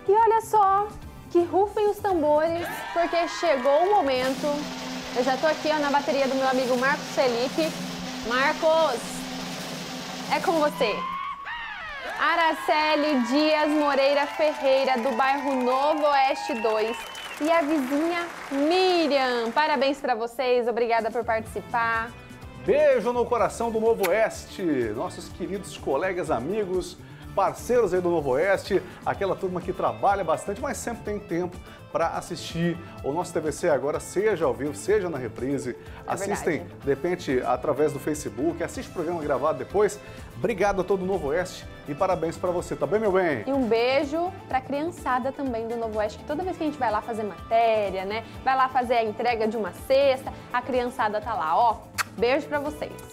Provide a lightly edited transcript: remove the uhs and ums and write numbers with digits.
E olha só, que rufem os tambores, porque chegou o momento. Eu já tô aqui ó, na bateria do meu amigo Marcos Felipe. Marcos, é com você. Araceli Dias Moreira Ferreira, do bairro Novo Oeste 2. E a vizinha Miriam. Parabéns para vocês, obrigada por participar. Beijo no coração do Novo Oeste, nossos queridos colegas, amigos, parceiros aí do Novo Oeste, aquela turma que trabalha bastante, mas sempre tem tempo para assistir o nosso TVC agora, seja ao vivo, seja na reprise. Assistem, de repente, através do Facebook, assiste o programa gravado depois. Obrigado a todo o Novo Oeste e parabéns para você, tá bem, meu bem? E um beijo para a criançada também do Novo Oeste, que toda vez que a gente vai lá fazer matéria, né, vai lá fazer a entrega de uma cesta, a criançada tá lá, ó. Beijo para vocês.